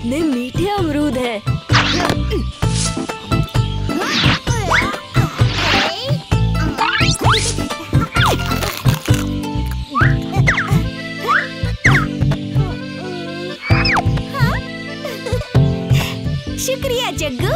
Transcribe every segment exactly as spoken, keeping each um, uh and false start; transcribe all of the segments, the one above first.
कितने मीठे अमरूद हैं। शुक्रिया जग्गू।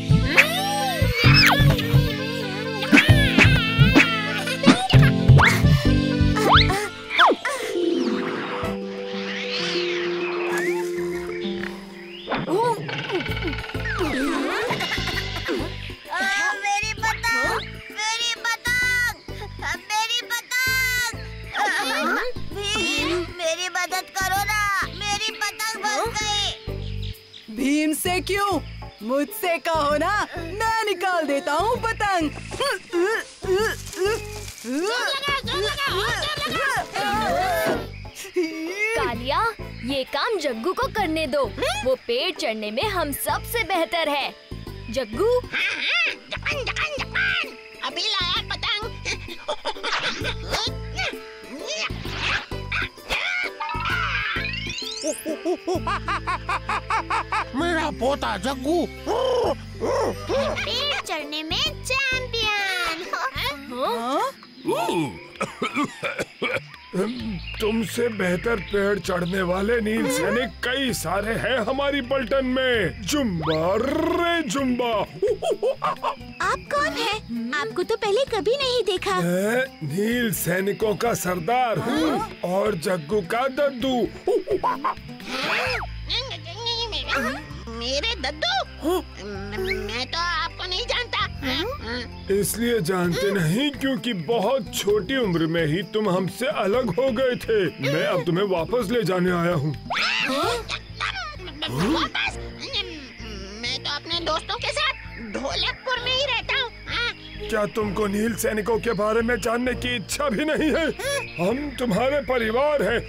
मेरी पतंग, मेरी पतंग, मेरी पतंग। भीम, मेरी मदद करो ना, मेरी पतंग फंस गई। भीम से क्यों? मुझसे कहो ना, मैं निकाल देता हूँ पतंग। कालिया, ये काम जग्गू को करने दो। वो पेड़ चढ़ने में हम सबसे बेहतर है। Jaggu, Japan, Japan, Japan. अभी लाया पतंग। मेरा पोता जग्गू पेड़ चढ़ने में चैंपियन। तुमसे बेहतर पेड़ चढ़ने वाले नील सैनिक कई सारे हैं हमारी पलटन में। जुम्बा रे जुम्बा। आप कौन हैं? आपको तो पहले कभी नहीं देखा। मैं नील सैनिकों का सरदार हूँ और जग्गू का दद्दू। मेरे दद्दू? मैं तो आपको नहीं जानता। इसलिए जानते नहीं क्योंकि बहुत छोटी उम्र में ही तुम हमसे अलग हो गए थे। मैं अब तुम्हें वापस ले जाने आया हूँ। वापस? मैं तो अपने दोस्तों के साथ ढोलकपुर में ही रहता हूँ। क्या तुमको नील सैनिकों के बारे में जानने की इच्छा भी नहीं है? हम तुम्हारे परिवार हैं।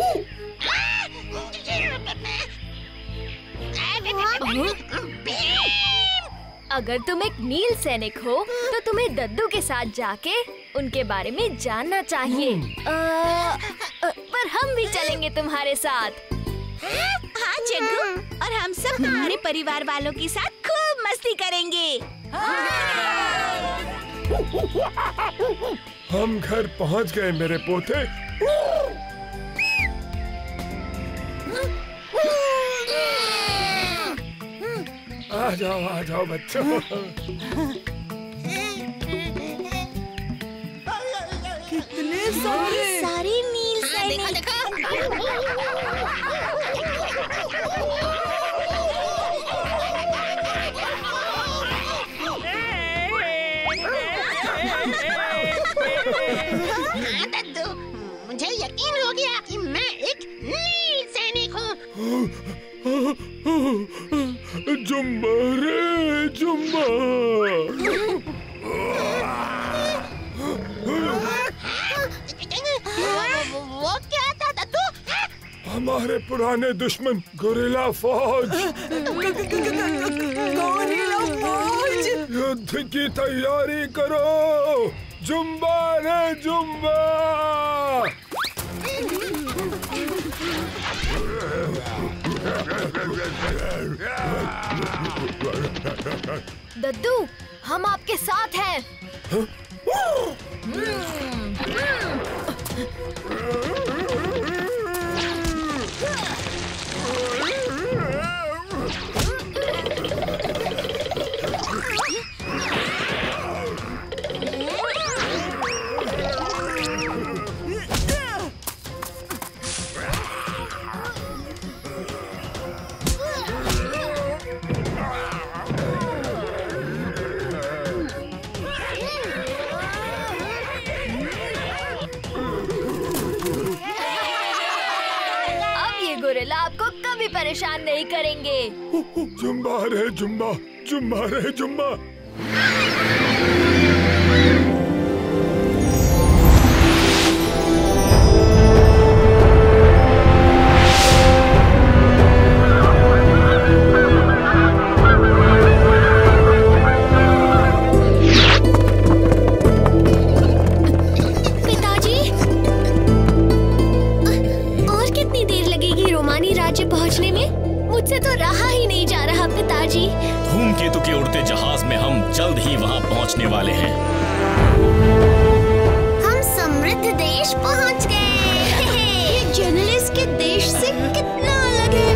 अगर तुम एक नील सैनिक हो तो तुम्हें दद्दू के साथ जाके उनके बारे में जानना चाहिए। आ, आ, पर हम भी चलेंगे तुम्हारे साथ। हाँ जग्गू, और हम सब तुम्हारे परिवार वालों के साथ खूब मस्ती करेंगे। हम घर पहुंच गए मेरे पोते। आ जाओ आ जाओ बच्चों। कितने सारे सारे नील देखो सैनिक। हाँ दद्दू, मुझे यकीन हो गया कि मैं एक नील सैनिक हूँ। जुम्बा रे जुम्बा। वो, वो क्या था दद्दू? हमारे पुराने दुश्मन गोरिल्ला फौज। गोरिल्ला फौज। युद्ध की तैयारी करो। जुम्बा रे जुम्बा। दद्दू, हम आपके साथ हैं। गोरिल्ला आपको कभी परेशान नहीं करेंगे। जुम्बा रे जुम्बा, जुम्बा रे जुम्बा। पहुंचने में मुझसे तो राह पहुंचने वाले हैं। हम समृद्ध देश पहुंच गए। ये जर्नलिस्ट के देश से कितना अलग है।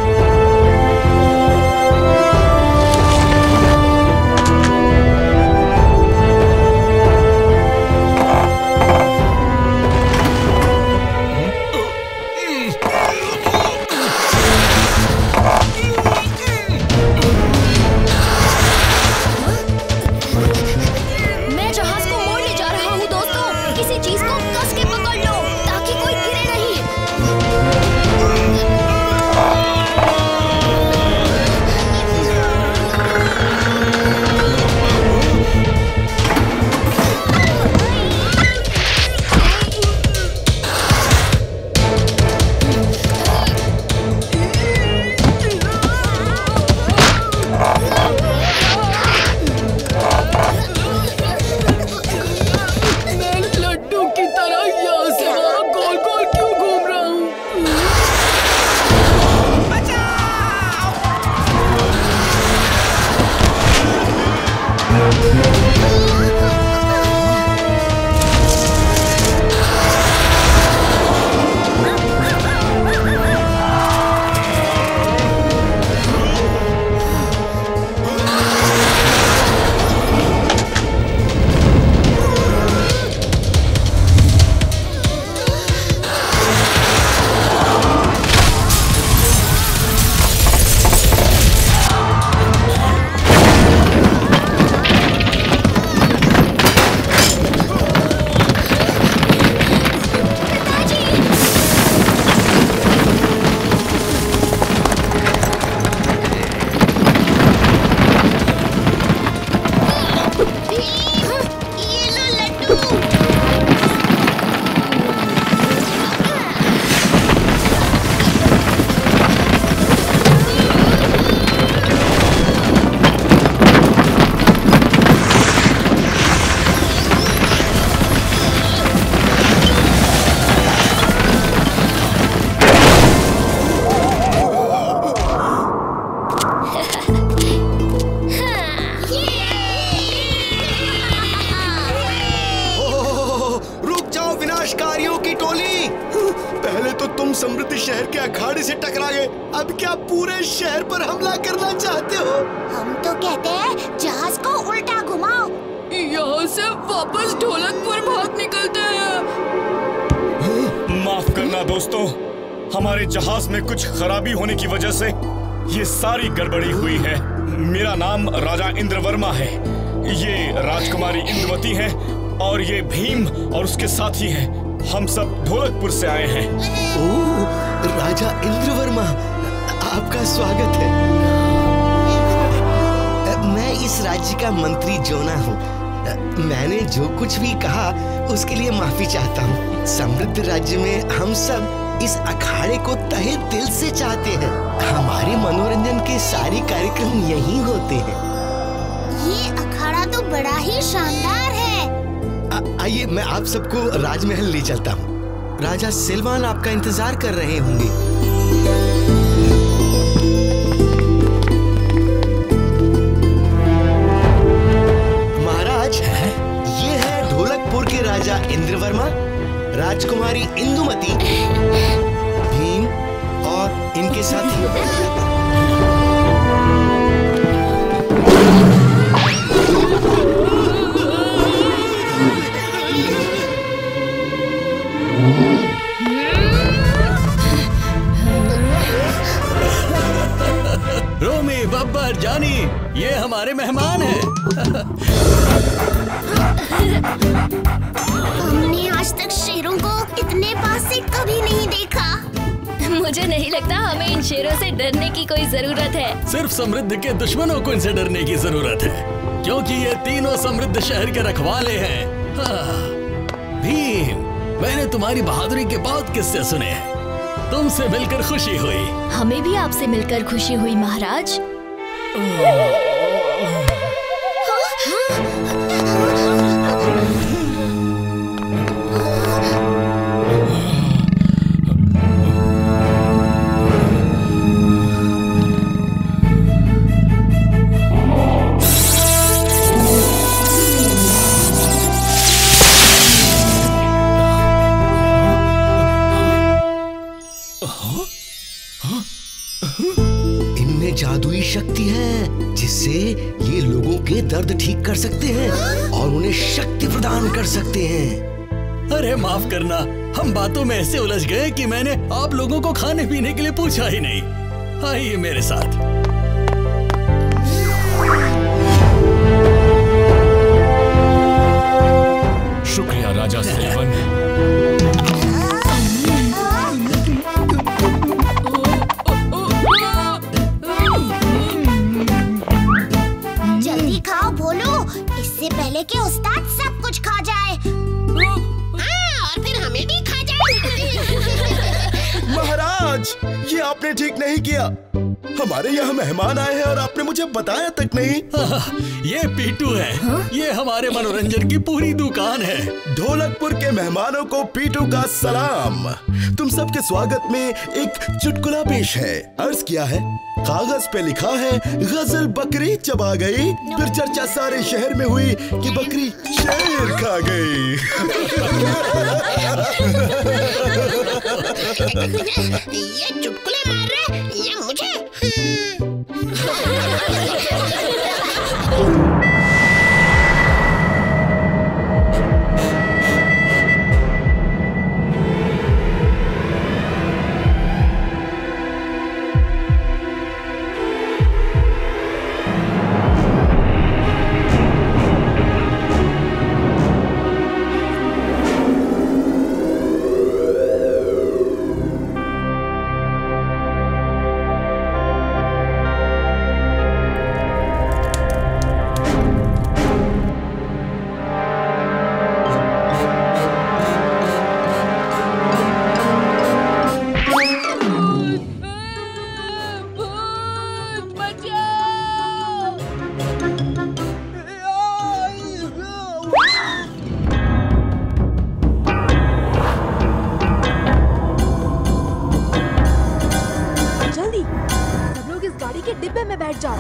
समृद्ध शहर के अखाड़े से टकरा गए, अब क्या पूरे शहर पर हमला करना चाहते हो? हम तो कहते हैं जहाज को उल्टा घुमाओ। यहाँ से वापस ढोलकपुर भाग निकलते हैं। माफ करना दोस्तों, हमारे जहाज में कुछ खराबी होने की वजह से ये सारी गड़बड़ी हुई है। मेरा नाम राजा इंद्रवर्मा है, ये राजकुमारी इंद्रवती है और ये भीम और उसके साथी हैं। हम सब ढोलकपुर से आए हैं। ओह, राजा इंद्रवर्मा, आपका स्वागत है। मैं इस राज्य का मंत्री जोना हूँ। मैंने जो कुछ भी कहा उसके लिए माफी चाहता हूँ। समृद्ध राज्य में हम सब इस अखाड़े को तहे दिल से चाहते हैं। हमारे मनोरंजन के सारे कार्यक्रम यहीं होते हैं। ये अखाड़ा तो बड़ा ही शानदार है। आइए मैं आप सबको राजमहल ले चलता हूँ। राजा सिलवान आपका इंतजार कर रहे होंगे। महाराज, ये है ढोलकपुर के राजा इंद्रवर्मा, राजकुमारी इंदुमती, भीम और इनके साथी। रोमी, बब्बर, जानी, ये हमारे मेहमान हैं। हमने आज तक शेरों को इतने पास से कभी नहीं देखा। मुझे नहीं लगता हमें इन शेरों से डरने की कोई जरूरत है। सिर्फ समृद्ध के दुश्मनों को इनसे डरने की जरूरत है, क्योंकि ये तीनों समृद्ध शहर के रखवाले हैं। हाँ। भीम, मैंने तुम्हारी बहादुरी के बहुत किस्से सुने हैं। तुमसे मिलकर खुशी हुई। हमें भी आपसे मिलकर खुशी हुई महाराज। उनके दर्द ठीक कर सकते हैं और उन्हें शक्ति प्रदान कर सकते हैं। अरे माफ करना, हम बातों में ऐसे उलझ गए कि मैंने आप लोगों को खाने पीने के लिए पूछा ही नहीं। आइए मेरे साथ। शुक्रिया राजा सेवन। जल्दी खाओ भोलू, इससे पहले कि उस्ताद सब कुछ खा जाए। हाँ, और फिर हमें भी खा जाए। महाराज, ये आपने ठीक नहीं किया। हमारे यहाँ मेहमान आए हैं और आपने मुझे बताया तक नहीं। ये पीटू है। हा? ये हमारे मनोरंजन की पूरी दुकान है। ढोलकपुर के मेहमानों को पीटू का सलाम। तुम सबके स्वागत में एक चुटकुला पेश है। अर्ज किया है, कागज पे लिखा है गजल बकरी चबा गई, फिर चर्चा सारे शहर में हुई कि बकरी शेर खा गई। ये चुटकुले मार रहे ये मुझे। डिब्बे में बैठ जाओ।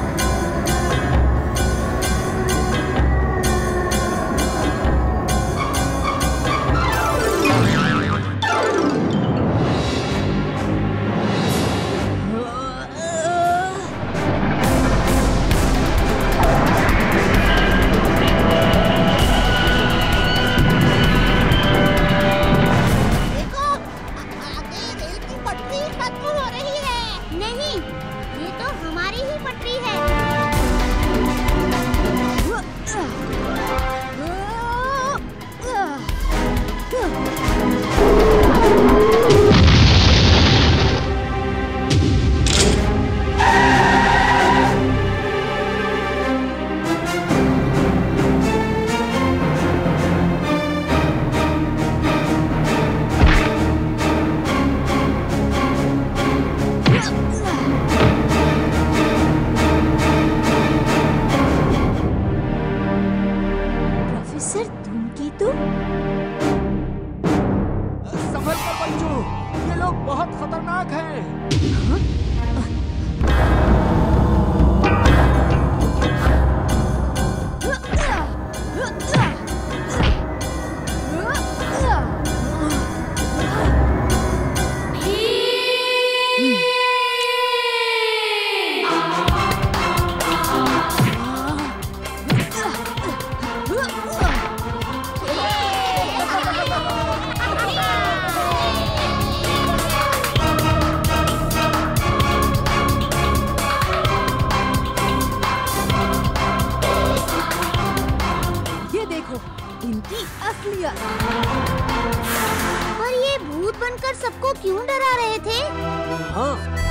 पर ये भूत बनकर सबको क्यों डरा रहे थे? हाँ,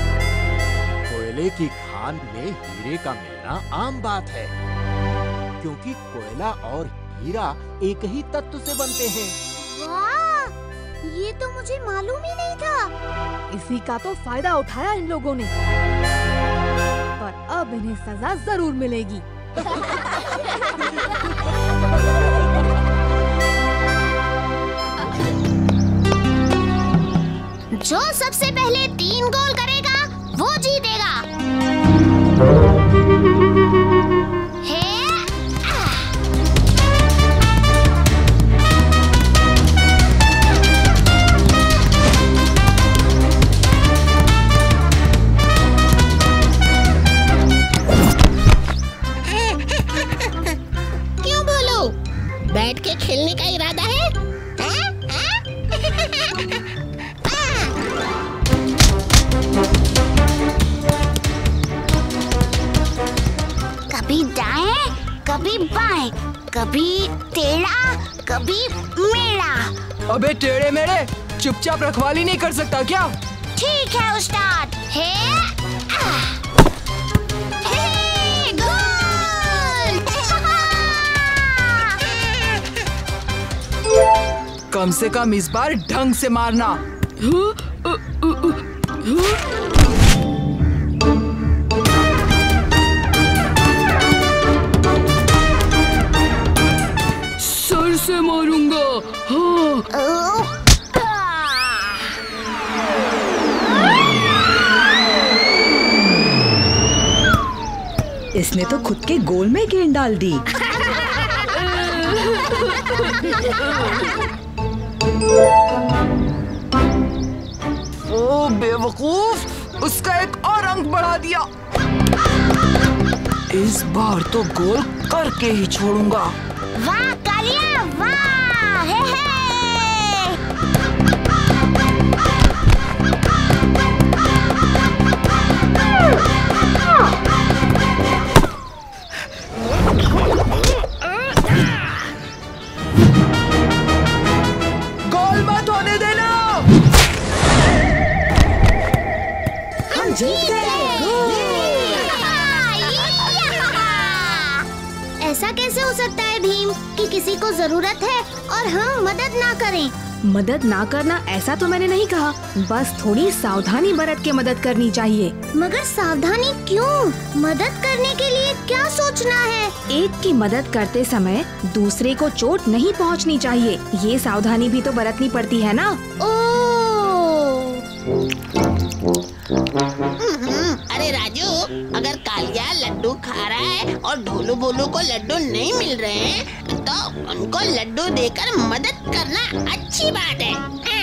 कोयले की खान में हीरे का मिलना आम बात है, क्योंकि कोयला और हीरा एक ही तत्व से बनते हैं। वाह, ये तो मुझे मालूम ही नहीं था। इसी का तो फायदा उठाया इन लोगों ने, पर अब इन्हें सजा जरूर मिलेगी। जो सबसे पहले तीन गोल करेगा वो जीतेगा। कभी बाएं, कभी टेढ़ा, कभी मेढ़ा। अबे टेढ़े मेढ़े, चुपचाप रखवाली नहीं कर सकता क्या? ठीक है उस्ताद। हे हे गोल! कम से कम इस बार ढंग से मारना। सर से मारूंगा। हाँ। इसने तो खुद के गोल में गेंद डाल दी। ओ बेवकूफ, उसका एक और अंक बढ़ा दिया। इस बार तो गोल करके ही छोड़ूंगा। वाह कालिया वाह! हे हे! गोल मत होने देना। हम जीत गए। ऐसा कैसे हो सकता है भीम कि किसी को जरूरत है और हम मदद ना करें? मदद ना करना ऐसा तो मैंने नहीं कहा, बस थोड़ी सावधानी बरत के मदद करनी चाहिए। मगर सावधानी क्यों? मदद करने के लिए क्या सोचना है? एक की मदद करते समय दूसरे को चोट नहीं पहुंचनी चाहिए, ये सावधानी भी तो बरतनी पड़ती है ना। ओ अरे राजू, अगर कालिया लड्डू खा रहा है और ढोलू बोलू को लड्डू नहीं मिल रहे हैं, तो उनको लड्डू देकर मदद करना अच्छी बात है।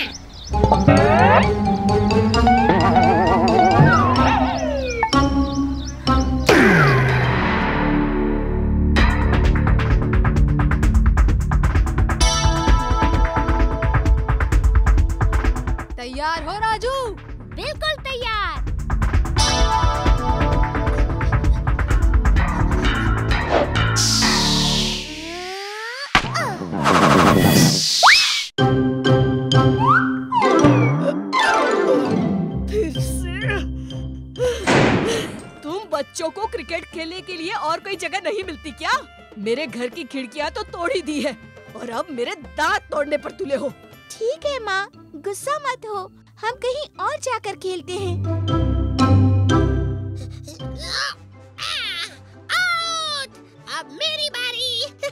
तैयार हो राजू? बिल्कुल तैयार। फिर से तुम बच्चों को क्रिकेट खेलने के लिए और कोई जगह नहीं मिलती क्या? मेरे घर की खिड़कियां तो तोड़ ही दी है और अब मेरे दांत तोड़ने पर तुले हो। ठीक है माँ, गुस्सा मत हो, हम कहीं और जाकर खेलते हैं। आउट! अब मेरी बारी।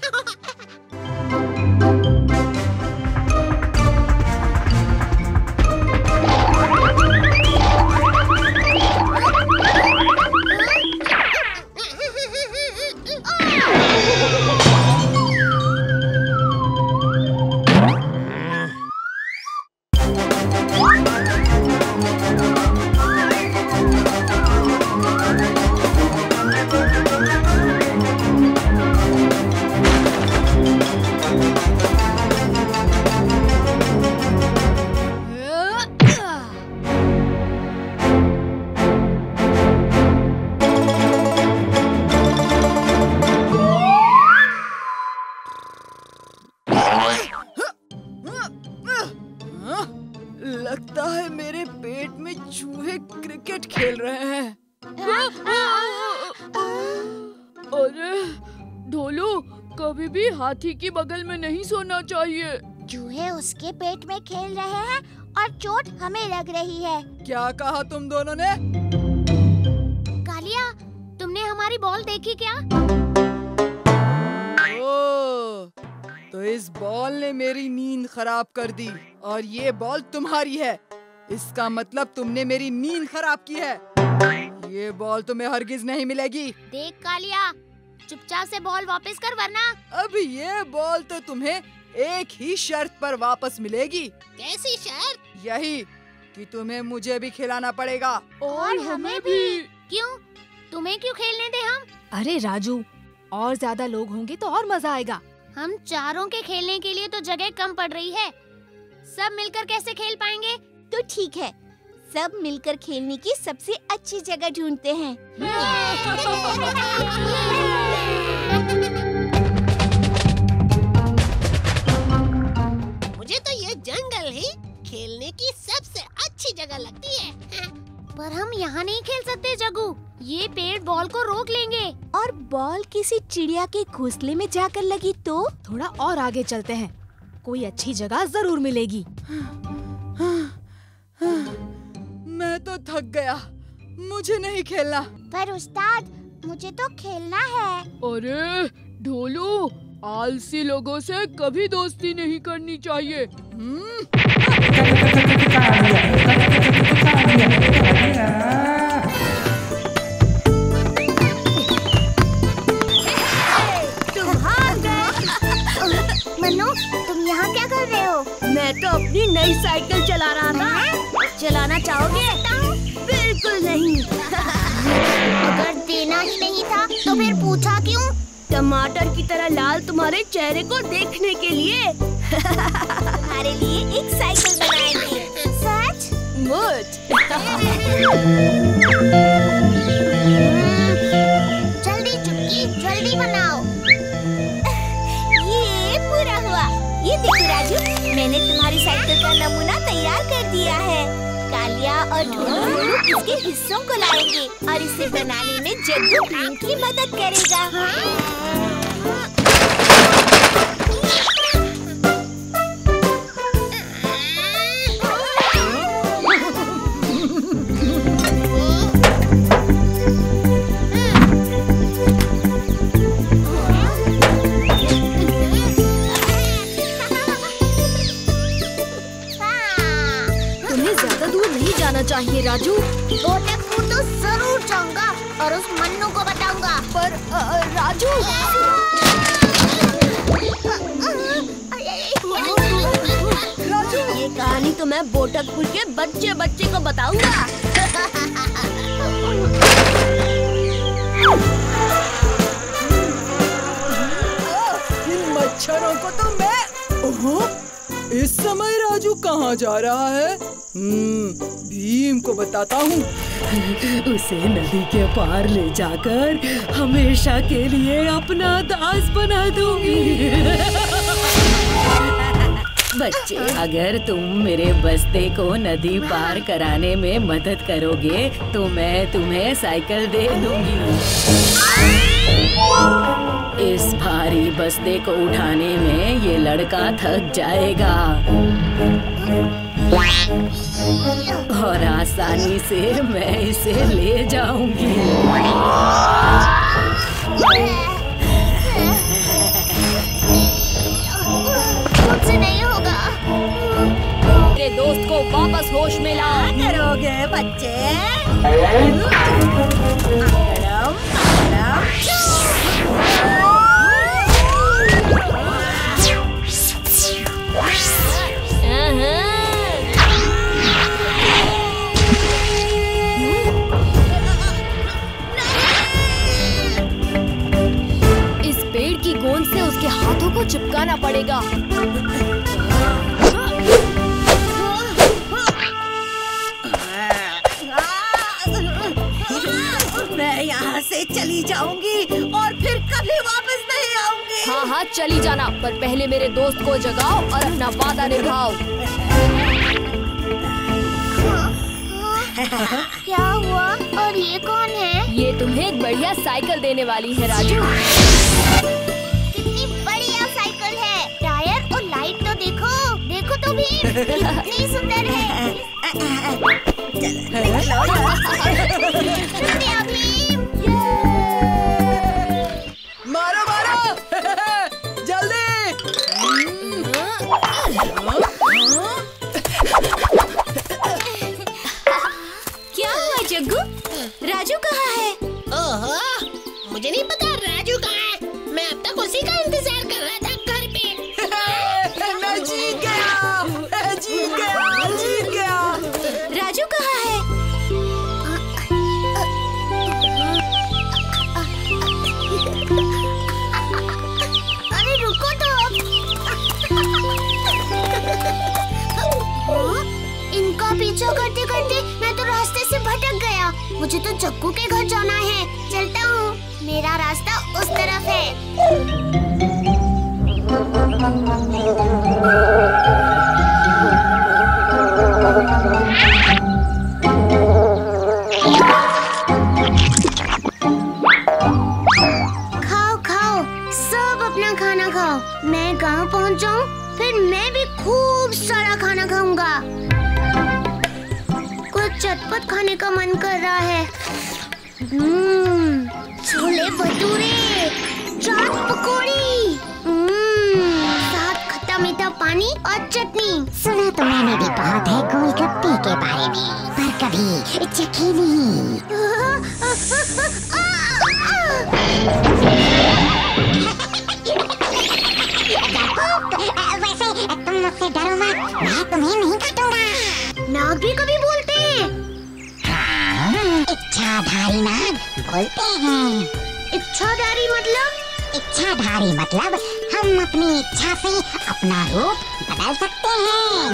लगता है मेरे पेट में चूहे क्रिकेट खेल रहे हैं। अरे ढोलू, कभी भी हाथी की बगल में नहीं सोना चाहिए। चूहे उसके पेट में खेल रहे हैं और चोट हमें लग रही है। क्या कहा तुम दोनों ने? कालिया, तुमने हमारी बॉल देखी क्या? ओ, तो इस बॉल ने मेरी नींद खराब कर दी और ये बॉल तुम्हारी है। इसका मतलब तुमने मेरी नींद खराब की है। ये बॉल तुम्हें हरगिज नहीं मिलेगी। देख कालिया, चुपचाप से बॉल वापस कर वरना। अब ये बॉल तो तुम्हें एक ही शर्त पर वापस मिलेगी। कैसी शर्त? यही कि तुम्हें मुझे भी खिलाना पड़ेगा। और हमें भी। क्यों? तुम्हें क्यों खेलने दे हम? अरे राजू, और ज्यादा लोग होंगे तो और मजा आएगा। हम चारों के खेलने के लिए तो जगह कम पड़ रही है, सब मिलकर कैसे खेल पाएंगे? तो ठीक है, सब मिलकर खेलने की सबसे अच्छी जगह ढूंढते हैं। पर हम यहाँ नहीं खेल सकते जग्गू, ये पेड़ बॉल को रोक लेंगे। और बॉल किसी चिड़िया के घोंसले में जाकर लगी तो? थोड़ा और आगे चलते हैं, कोई अच्छी जगह जरूर मिलेगी। मैं तो थक गया, मुझे नहीं खेलना। पर उस्ताद, मुझे तो खेलना है। अरे ढोलू, आलसी लोगों से कभी दोस्ती नहीं करनी चाहिए। तुम हार गए। मन्नू, तुम यहाँ क्या कर रहे हो? मैं तो अपनी नई साइकिल चला रहा था। चलाना चाहोगे? बिल्कुल नहीं। अगर देना ही नहीं था तो फिर पूछा क्यों? टमाटर की तरह लाल तुम्हारे चेहरे को देखने के लिए। तुम्हारे लिए एक साइकिल बनाएंगे। सच? मुझ। जल्दी चुटकी, जल्दी बनाओ। ये पूरा हुआ। ये देखो राजू, मैंने तुम्हारी साइकिल का नमूना तैयार कर दिया है। कालिया और ढोलू इसके हिस्सों को लाएंगे और इसे बनाने में जग्गू भीम की मदद करेगा। चाहिए राजू। गोटकपुर तो जरूर जाऊंगा और उस मन्नू को बताऊंगा। पर आ, राजू राजू ये कहानी तो मैं बोटकपुर के बच्चे बच्चे को बताऊंगा। इन मच्छरों को तो मैं। ओहो, इस समय राजू कहाँ जा रहा है? हम्म, भीम को बताता हूँ। उसे नदी के पार ले जाकर हमेशा के लिए अपना दास बना दूंगी। बच्चे, अगर तुम मेरे बस्ते को नदी पार कराने में मदद करोगे तो मैं तुम्हें साइकिल दे दूंगी। इस भारी बस्ते को उठाने में ये लड़का थक जाएगा और आसानी से मैं इसे ले जाऊंगी। मुझसे नहीं होगा। तेरे दोस्त को वापस होश में ला। क्या करोगे बच्चे? अगड़म, अगड़म। गोंद से उसके हाथों को चिपकाना पड़ेगा। मैं यहाँ से चली जाऊंगी और फिर कभी वापस नहीं आऊंगी। हाँ हाँ चली जाना, पर पहले मेरे दोस्त को जगाओ और अपना वादा निभाओ। क्या हुआ? और ये कौन है? ये तुम्हें एक बढ़िया साइकिल देने वाली है राजू। कितनी बढ़िया साइकिल है। टायर और लाइट तो देखो, देखो तो भी कितनी सुंदर है। मारो मारो जल्दी। क्या हुआ जग्गू? राजू कहाँ है? ओहो, मुझे नहीं पता राजू कहाँ है। मैं अब तक उसी का इंतजार कर रहा था घर पे। मैं जीत गया, मैं जीत गया, जीत गया। राजू कहाँ है? अरे रुको तो। इनका पीछा करते करते मैं तो रास्ते से भटक गया। मुझे तो जग्गू के घर जाना है। चलता हूँ, मेरा रास्ता उस तरफ है। बहुत खाने का मन कर रहा है। हम्म, छोले भटूरे, चाट पकौड़ी, साथ खट्टा मीठा पानी और चटनी। सुना तो मैंने भी बहुत है गोलगप्पे के बारे में, पर कभी चखी नहीं। वैसे तुम मुझसे डरो मत, मैं तुम्हें नहीं काटूंगा। नाग भी कभी बोलते हैं। हाँ, इच्छाधारी नाग बोलते हैं। इच्छाधारी मतलब? इच्छाधारी मतलब हम अपनी इच्छा से अपना रूप बदल सकते हैं।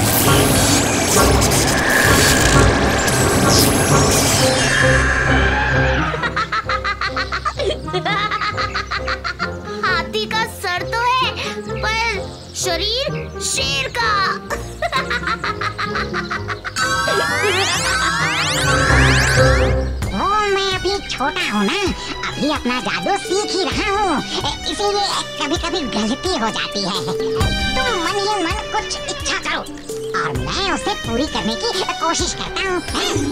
हाथी का सर तो है, पर शरीर शेर का। ओ, मैं अभी छोटा हूँ ना, अभी अपना जादू सीख ही रहा हूँ, इसीलिए कभी कभी गलती हो जाती है। तुम मन ही मन कुछ इच्छा करो और मैं उसे पूरी करने की कोशिश करता हूँ।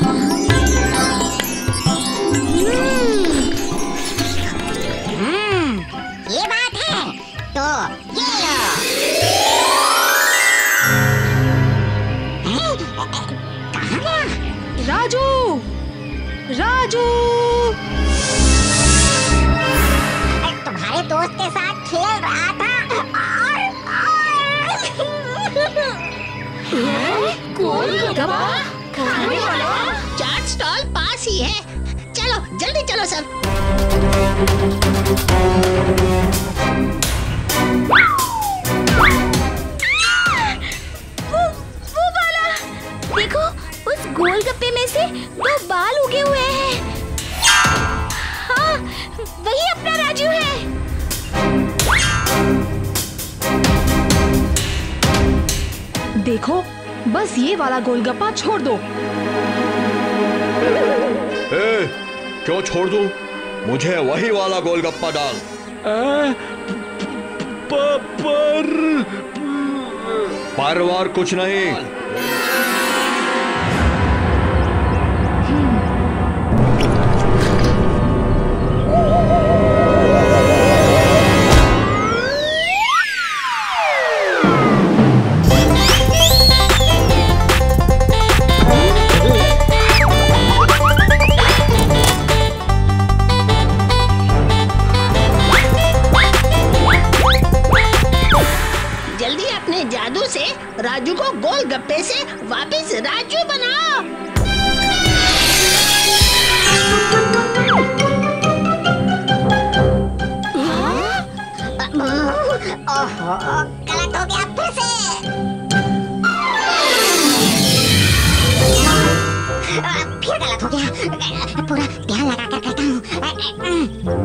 हम्म, ये बात है तो ये लो। कहाँ गया? राजू, राजू, तुम्हारे दोस्त के साथ खेल रहा था और खाने वाला चाट स्टॉल पास ही है। चलो जल्दी चलो सब। वो, वो वाला देखो, उस गोलगप्पे में से दो बाल उगे हुए हैं। हाँ, वही अपना राजू है। देखो, बस ये वाला गोलगप्पा छोड़ दो। ए, क्यों छोड़ दूं? मुझे वही वाला गोलगप्पा डाल। आ, प, पर पर वार कुछ नहीं। जादू से राजू को गोलगप्पे से वापस राजू बनाओ। ओहो, गलत हो गया फिर से। फिर गलत हो गया, पूरा ध्यान लगा कर करता हूँ।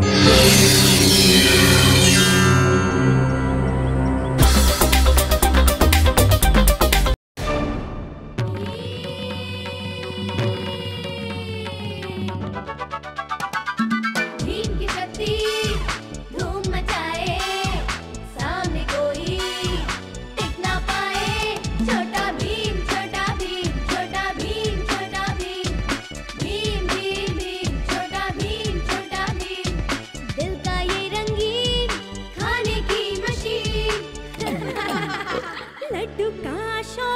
लड्डू का शौक